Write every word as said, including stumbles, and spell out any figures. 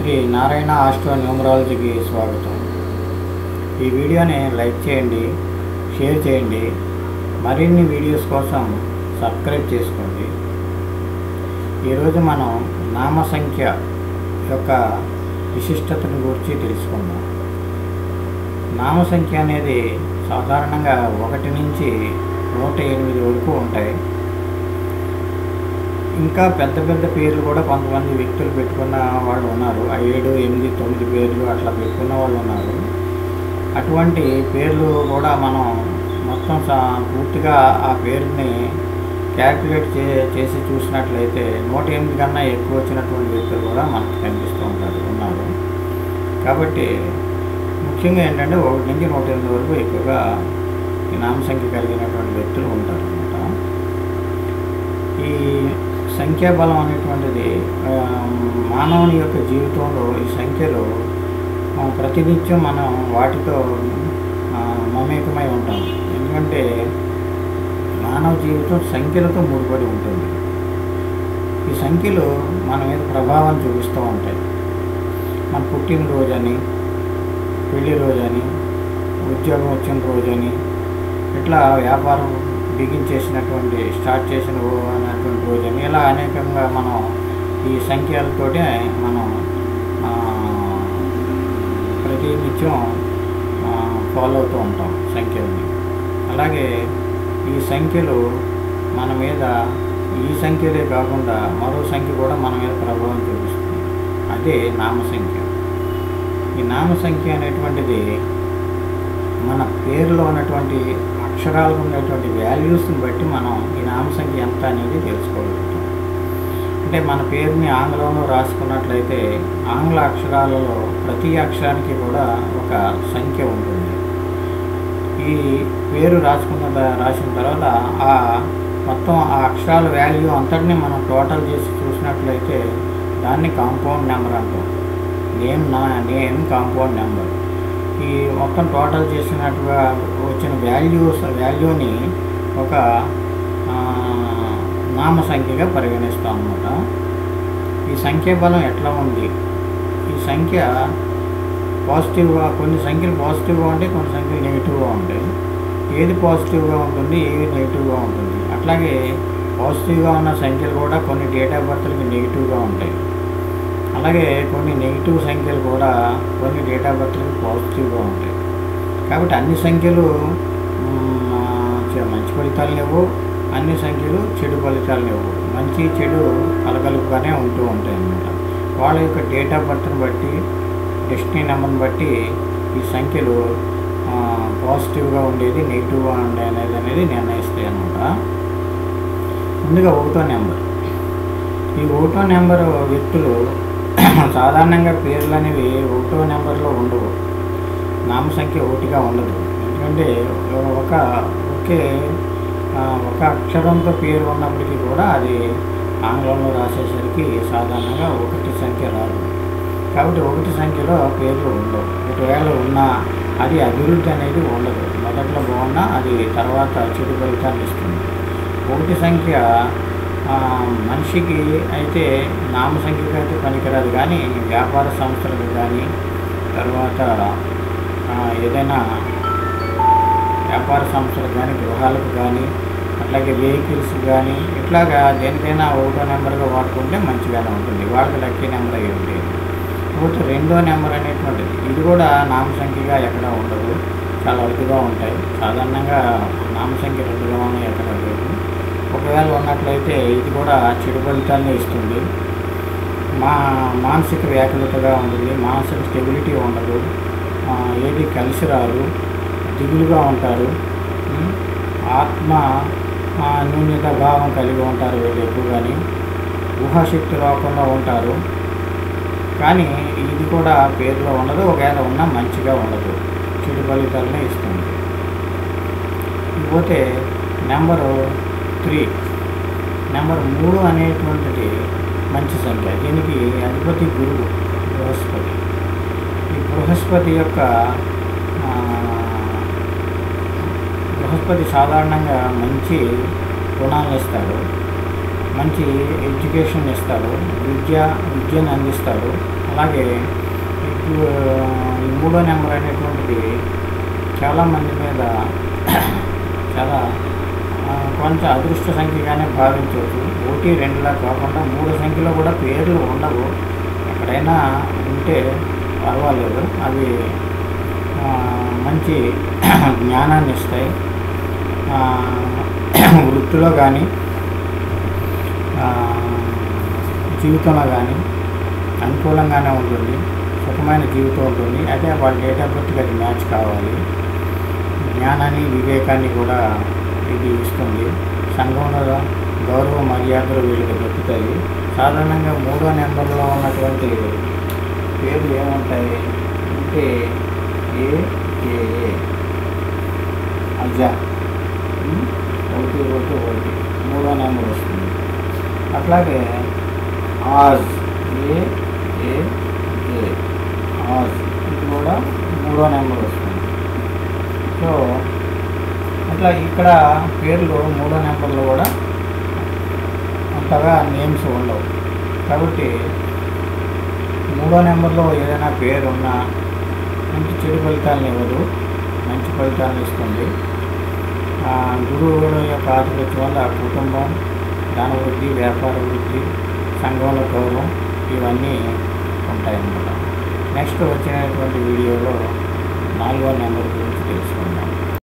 Shri Narayana astro న్యూమరాలజీకి స్వాగతం. ఈ వీడియోని లైక్ చేయండి, షేర్ చేయండి, మరిన్ని వీడియోస్ కోసం సబ్స్క్రైబ్ చేసుకోండి. ఈరోజు మనం నామ సంఖ్య యొక్క విశిష్టతను గురించి తెలుసుకుందాం. నామ సంఖ్య అనేది సాధారణంగా ఒకటి నుంచి నూట ఎనిమిది వరకు ఉంటాయి. ఇంకా పెద్ద పెద్ద పేర్లు కూడా కొంతమంది వ్యక్తులు పెట్టుకున్న వాళ్ళు ఉన్నారు. ఏడు ఎనిమిది తొమ్మిది పేర్లు అట్లా పెట్టుకున్న వాళ్ళు ఉన్నారు. అటువంటి పేర్లు కూడా మనం మొత్తం పూర్తిగా ఆ పేరుని క్యాల్కులేట్ చే చేసి చూసినట్లయితే నూట ఎనిమిది కన్నా ఎక్కువ వచ్చినటువంటి వ్యక్తులు కూడా మనకు కనిపిస్తూ ఉంటారు ఉన్నారు. కాబట్టి ముఖ్యంగా ఏంటంటే ఒకటి నుంచి నూట ఎనిమిది వరకు ఎక్కువగా ఈ నామ సంఖ్య కలిగినటువంటి వ్యక్తులు ఉంటారు అన్నమాట. ఈ సంఖ్యాబలం అనేటువంటిది మానవుని యొక్క జీవితంలో ఈ సంఖ్యలు ప్రతినిత్యం మనం వాటితో మమేకమై ఉంటాం. ఎందుకంటే మానవ జీవితం సంఖ్యలతో ముడిపడి ఉంటుంది. ఈ సంఖ్యలు మన మీద ప్రభావం చూపిస్తూ ఉంటాయి. మన పుట్టినరోజని, పెళ్లి రోజని, ఉద్యోగం వచ్చిన రోజని, ఇట్లా వ్యాపారం బిగించేసినటువంటి స్టార్ట్ చేసిన అనేటువంటి రోజని, ఇలా అనేకంగా మనం ఈ సంఖ్యలతోటే మనం ప్రతినిత్యం ఫాలో అవుతూ ఉంటాం సంఖ్యలని. అలాగే ఈ సంఖ్యలు మన మీద ఈ సంఖ్యలే కాకుండా మరో సంఖ్య కూడా మన మీద ప్రభావం చూపిస్తుంది. అదే నామ సంఖ్య. ఈ నామ సంఖ్య అనేటువంటిది మన పేరులో ఉన్నటువంటి అక్షరాలకు ఉన్నటువంటి వాల్యూస్ని బట్టి మనం ఈ నామ సంఖ్య ఎంత అనేది తెలుసుకోగలుగుతాం. అంటే మన పేరుని ఆంగ్లంలో రాసుకున్నట్లయితే ఆంగ్ల అక్షరాలలో ప్రతి అక్షరానికి కూడా ఒక సంఖ్య ఉంటుంది. ఈ పేరు రాసుకున్న రాసిన తర్వాత ఆ మొత్తం ఆ అక్షరాల వాల్యూ అంతటినీ మనం టోటల్ చేసి చూసినట్లయితే దాన్ని కాంపౌండ్ నెంబర్ అంటాం. నేమ్ నా నేమ్ కాంపౌండ్ నెంబర్. ఈ మొత్తం టోటల్ చేసినట్టుగా వచ్చిన వాల్యూస్ వాల్యూని ఒక నామ సంఖ్యగా పరిగణిస్తాం అన్నమాట. ఈ సంఖ్యాబలం ఎట్లా ఉంది? ఈ సంఖ్య పాజిటివ్గా, కొన్ని సంఖ్యలు పాజిటివ్గా ఉంటాయి, కొన్ని సంఖ్యలు నెగిటివ్గా ఉంటాయి. ఏది పాజిటివ్గా ఉంటుంది, ఏది నెగిటివ్గా ఉంటుంది. అట్లాగే పాజిటివ్గా ఉన్న సంఖ్యలు కూడా కొన్ని డేట్ ఆఫ్ బర్త్లకి నెగిటివ్గా ఉంటాయి. అలాగే కొన్ని నెగిటివ్ సంఖ్యలు కూడా కొన్ని డేట్ ఆఫ్ బర్త్లకి పాజిటివ్గా ఉంటాయి. కాబట్టి అన్ని సంఖ్యలు మంచి ఫలితాలు లేవు, అన్ని సంఖ్యలు చెడు ఫలితాలు లేవు. మంచి చెడు కలగలుపుగానే ఉంటూ ఉంటాయి అన్నమాట. వాళ్ళ యొక్క డేట్ ఆఫ్ బర్త్ని బట్టి, డెస్టినీ నెంబర్ని బట్టి ఈ సంఖ్యలు పాజిటివ్గా ఉండేది, నెగిటివ్గా ఉండే అనేది అనేది నిర్ణయిస్తాయి అన్నమాట. ముందుగా ఒకటో నెంబర్. ఈ ఒకటో నెంబర్ వ్యక్తులు సాధారణంగా పేర్లు అనేవి ఒకటో నెంబర్లో ఉండవు. నామ సంఖ్య ఒకటిగా ఉండదు. ఎందుకంటే ఒక ఒకే ఒక అక్షరంతో పేరు ఉన్నప్పటికీ కూడా అది ఆంగ్లంలో రాసేసరికి సాధారణంగా ఒకటి సంఖ్య రాదు. కాబట్టి ఒకటి సంఖ్యలో పేర్లు ఉండవు. ఒకవేళ ఉన్నా అది అభివృద్ధి అనేది ఉండదు. మొదట్లో బాగున్నా అది తర్వాత చెడు ఫలితాన్ని ఇస్తుంది. ఒకటి సంఖ్య మనిషికి అయితే నామ సంఖ్యకి అయితే పనికిరాదు, కానీ వ్యాపార సంస్థలకు కానీ, తర్వాత ఏదైనా వ్యాపార సంస్థలకు కానీ, గృహాలకు కానీ, అట్లాగే వెహికల్స్ కానీ, ఇట్లాగా దేనికైనా ఒకటో నెంబర్గా వాడుకుంటే మంచిగానే ఉంటుంది. వాళ్ళకి లక్కీ నెంబర్ అయ్యి ఉంటుంది. కాబట్టి రెండో నెంబర్ అనేటువంటిది ఇది కూడా నామ సంఖ్యగా ఎక్కడ ఉండదు, చాలా అరుదుగా ఉంటాయి. సాధారణంగా నామ సంఖ్య రెండులోనే ఎక్కడ లేదు. ఒకవేళ ఉన్నట్లయితే ఇది కూడా చెడు ఫలితాన్ని ఇస్తుంది. మా మానసిక వ్యాకులతగా ఉంటుంది, మానసిక స్టెబిలిటీ ఉండదు, ఏది కలిసి రాదు, దిగులుగా ఉంటారు, ఆత్మ న్యూన్యత భావం కలిగి ఉంటారు వీళ్ళు ఎక్కువగాని, ఊహాశక్తి లోకంలో ఉంటారు. కానీ ఇది కూడా పేరులో ఉండదు. ఒకవేళ ఉన్నా మంచిగా ఉండదు, చెడు ఫలితాలనే ఇస్తుంది. ఇకపోతే నెంబరు త్రీ. నెంబర్ మూడు అనేటువంటిది మంచి సంఖ్య. దీనికి అధిపతి గురువు బృహస్పతి. ఈ బృహస్పతి యొక్క బృహస్పతి సాధారణంగా మంచి గుణాలను ఇస్తాడు, మంచి ఎడ్యుకేషన్ ఇస్తాడు, విద్య విద్యను అందిస్తాడు. అలాగే ఇప్పుడు ఈ మూడో నెంబర్ అనేటువంటిది చాలామంది మీద చాలా ఆ, కొంచెం అదృష్ట సంఖ్యగానే భావించవచ్చు. ఒకటి రెండులా కాకుండా మూడు సంఖ్యలో కూడా పేర్లు ఉండవు. ఎక్కడైనా ఉంటే పర్వాలేదు, అవి ఆ, మంచి జ్ఞానాన్ని ఇస్తాయి. ఆ, వృత్తిలో కానీ జీవితంలో కానీ అనుకూలంగానే ఉంటుంది, సుఖమైన జీవితం ఉంటుంది. అదే వాళ్ళ డేట్ ఆఫ్ బర్త్కి అది మ్యాచ్ కావాలి. జ్ఞానాన్ని వివేకాన్ని కూడా ఇది ఇస్తుంది. సంఘంలో గౌరవ మర్యాదలు వీళ్ళకి దొరుకుతాయి. సాధారణంగా మూడో నెంబర్లో ఉన్నటువంటి పేర్లు ఏముంటాయి అంటే ఏ ఏ ఏ అజా ఒకటి ఒకటి ఒకటి మూడో నెంబర్ వస్తుంది. అట్లాగే ఆజ్ ఏ ఏ ఏ ఆజ్ ఇది కూడా మూడో నెంబర్ వస్తుంది. సో అట్లా ఇక్కడ పేర్లు మూడో నెంబర్లో కూడా అంతగా నేమ్స్ ఉండవు. కాబట్టి మూడో నెంబర్లో ఏదైనా పేరు ఉన్నా మంచి చెడు ఫలితాలను ఇవ్వదు, మంచి ఫలితాలను ఇస్తుంది. గురువు యొక్క ఆధిపత్యం వల్ల కుటుంబం, ధన వృద్ధి, వ్యాపార వృద్ధి, సంఘంలో గౌరవం ఇవన్నీ ఉంటాయన్నమాట. నెక్స్ట్ వచ్చినటువంటి వీడియోలో నాలుగో నెంబర్ గురించి తెలుసుకుందాం.